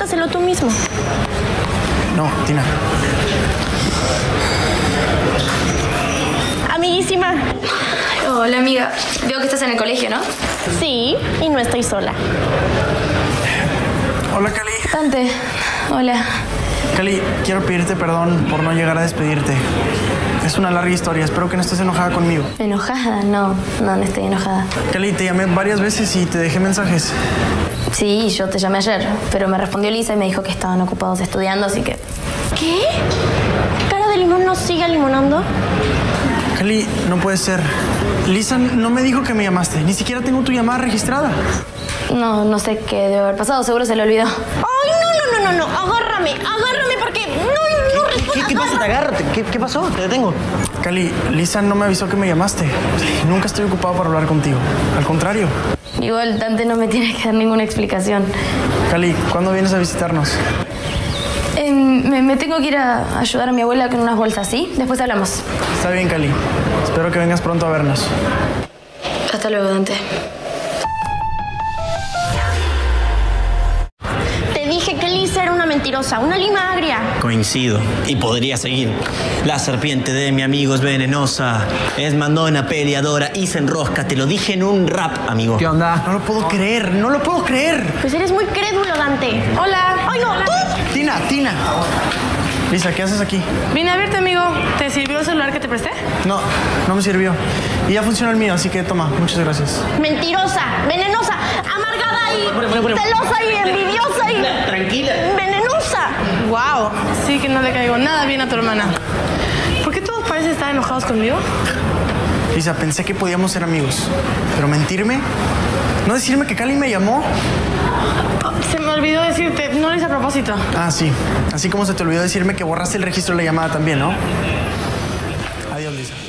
pregúntaselo tú mismo. No, Tina. Amiguísima. Hola, amiga. Veo que estás en el colegio, ¿no? Sí, y no estoy sola. Hola, Cali. Dante, hola. Cali, quiero pedirte perdón por no llegar a despedirte. Es una larga historia. Espero que no estés enojada conmigo. ¿Enojada? No estoy enojada. Cali, te llamé varias veces y te dejé mensajes. Sí, yo te llamé ayer, pero me respondió Lisa y me dijo que estaban ocupados estudiando, así que... ¿Qué? ¿Cara de limón no sigue limonando? Cali, no puede ser. Lisa no me dijo que me llamaste. Ni siquiera tengo tu llamada registrada. No sé qué debe haber pasado. Seguro se le olvidó. ¡Ay, no! Agárrame porque... No respondas. ¿Qué pasa? Te agarro. ¿Qué pasó? Te detengo. Cali, Lisa no me avisó que me llamaste. Nunca estoy ocupado para hablar contigo. Al contrario. Igual Dante no me tiene que dar ninguna explicación. Cali, ¿cuándo vienes a visitarnos? Me tengo que ir a ayudar a mi abuela con unas bolsas, ¿sí? Después hablamos. Está bien, Cali. Espero que vengas pronto a vernos. Hasta luego, Dante. Te dije que Lisa era una mentirosa, una lima agria. Coincido. Y podría seguir. La serpiente de mi amigo es venenosa. Es mandona, peleadora y se enrosca. Te lo dije en un rap, amigo. ¿Qué onda? No lo puedo creer. No lo puedo creer. Pues eres muy crédulo, Dante. Hola. ¡Ay, no! ¡Tú! Tina. Lisa, ¿qué haces aquí? Vine a verte, amigo. ¿Te sirvió el celular que te presté? No me sirvió. Y ya funciona el mío, así que toma. Muchas gracias. Mentirosa, venenosa, amargada y celosa y envidiosa y... Tranquila. ¡Venenosa! Wow. Sí que no le caigo nada bien a tu hermana. ¿Por qué todos parecen estar enojados conmigo? Lisa, pensé que podíamos ser amigos. Pero mentirme, no decirme que Cali me llamó. Se me olvidó decirte, no lo hice a propósito. Ah, sí. Así como se te olvidó decirme que borraste el registro de la llamada también, ¿no? Adiós, Lisa.